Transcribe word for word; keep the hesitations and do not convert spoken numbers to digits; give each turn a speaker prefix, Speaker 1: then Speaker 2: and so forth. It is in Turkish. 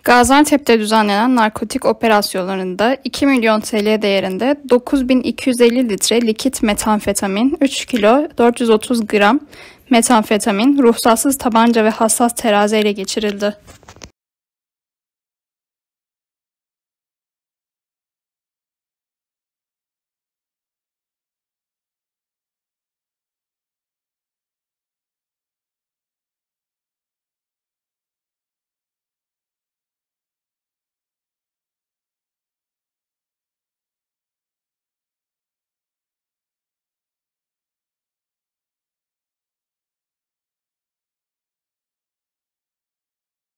Speaker 1: Gaziantep'te düzenlenen narkotik operasyonlarında iki milyon T L değerinde dokuz bin iki yüz elli litre likit metamfetamin, üç kilo dört yüz otuz gram metamfetamin, ruhsatsız tabanca ve hassas terazi ele geçirildi.